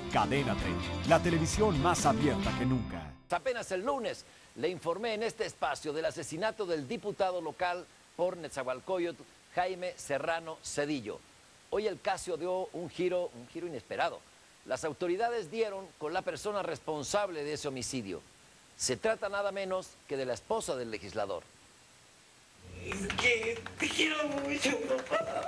Cadena 3, la televisión más abierta que nunca. Apenas el lunes le informé en este espacio del asesinato del diputado local por Nezahualcóyotl, Jaime Serrano Zedillo. Hoy el caso dio un giro inesperado. Las autoridades dieron con la persona responsable de ese homicidio. Se trata nada menos que de la esposa del legislador. Es que te quiero mucho, papá.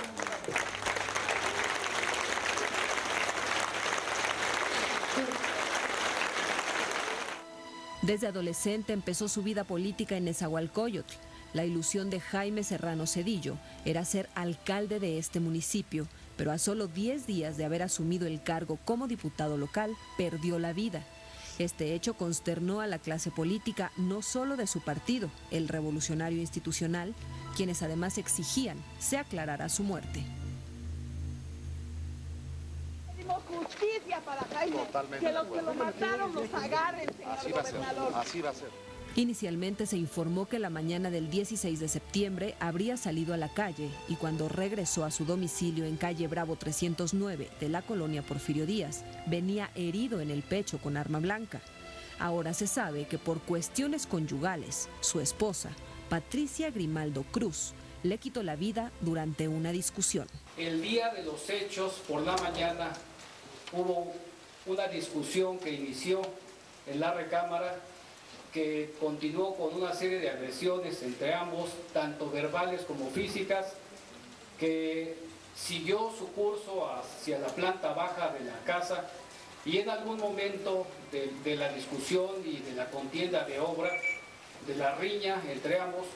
Desde adolescente empezó su vida política en Nezahualcóyotl. La ilusión de Jaime Serrano Zedillo era ser alcalde de este municipio, pero a solo 10 días de haber asumido el cargo como diputado local, perdió la vida. Este hecho consternó a la clase política no solo de su partido, el Revolucionario Institucional, quienes además exigían se aclarara su muerte. Pedimos justicia para Jaime, que los que lo mataron los agarren, señor gobernador. Así va a ser. Inicialmente se informó que la mañana del 16 de septiembre habría salido a la calle y cuando regresó a su domicilio en calle Bravo 309 de la colonia Porfirio Díaz, venía herido en el pecho con arma blanca. Ahora se sabe que por cuestiones conyugales, su esposa, Patricia Grimaldo Cruz, le quitó la vida durante una discusión. El día de los hechos, por la mañana, hubo una discusión que inició en la recámara, que continuó con una serie de agresiones entre ambos, tanto verbales como físicas, que siguió su curso hacia la planta baja de la casa y en algún momento de la discusión y de la contienda de obra, de la riña entre ambos,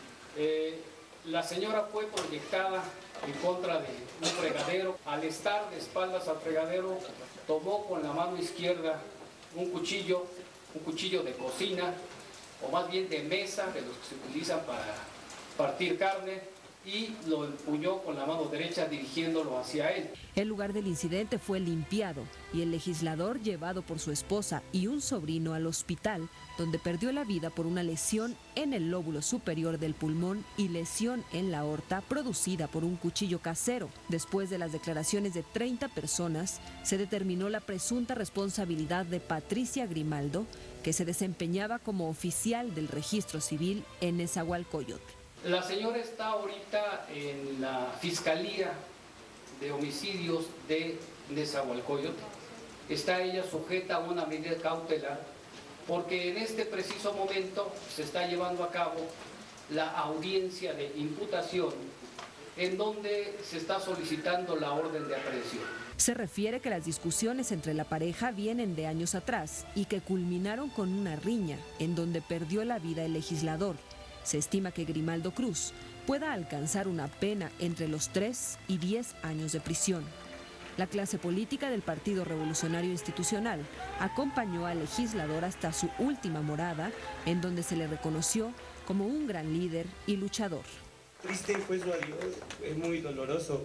la señora fue proyectada en contra de un fregadero. Al estar de espaldas al fregadero, tomó con la mano izquierda un cuchillo de cocina, o más bien de mesa, de los que se utilizan para partir carne, y lo empuñó con la mano derecha dirigiéndolo hacia él. El lugar del incidente fue limpiado y el legislador llevado por su esposa y un sobrino al hospital, donde perdió la vida por una lesión en el lóbulo superior del pulmón y lesión en la aorta producida por un cuchillo casero. Después de las declaraciones de 30 personas, se determinó la presunta responsabilidad de Patricia Grimaldo, que se desempeñaba como oficial del registro civil en Nezahualcóyotl. La señora está ahorita en la Fiscalía de Homicidios de Nezahualcóyotl. Está ella sujeta a una medida cautelar porque en este preciso momento se está llevando a cabo la audiencia de imputación en donde se está solicitando la orden de aprehensión. Se refiere que las discusiones entre la pareja vienen de años atrás y que culminaron con una riña en donde perdió la vida el legislador. Se estima que Grimaldo Cruz pueda alcanzar una pena entre los 3 y 10 años de prisión. La clase política del Partido Revolucionario Institucional acompañó al legislador hasta su última morada, en donde se le reconoció como un gran líder y luchador. Triste fue su adiós, es muy doloroso.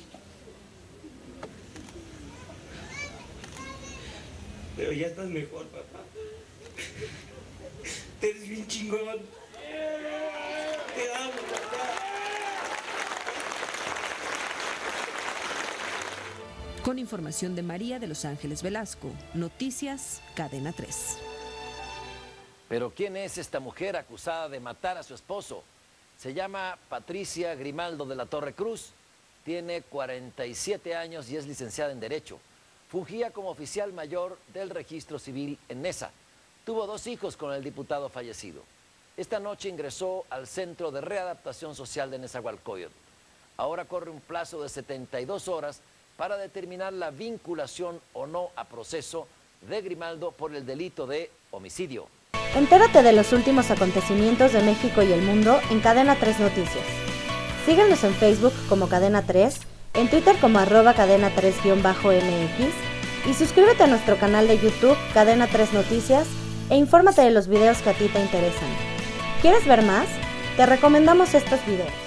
Pero ya estás mejor, papá. Eres bien chingón. Te amo, papá. Con información de María de Los Ángeles Velasco, Noticias Cadena 3. Pero ¿quién es esta mujer acusada de matar a su esposo? Se llama Patricia Grimaldo de la Torre Cruz, tiene 47 años y es licenciada en Derecho. Fungía como oficial mayor del registro civil en Neza. Tuvo 2 hijos con el diputado fallecido. Esta noche ingresó al Centro de Readaptación Social de Nezahualcóyotl. Ahora corre un plazo de 72 horas para determinar la vinculación o no a proceso de Grimaldo por el delito de homicidio. Entérate de los últimos acontecimientos de México y el mundo en Cadena 3 Noticias. Síguenos en Facebook como Cadena 3, en Twitter como @cadena3_mx y suscríbete a nuestro canal de YouTube Cadena 3 Noticias e infórmate de los videos que a ti te interesan. ¿Quieres ver más? Te recomendamos estos videos.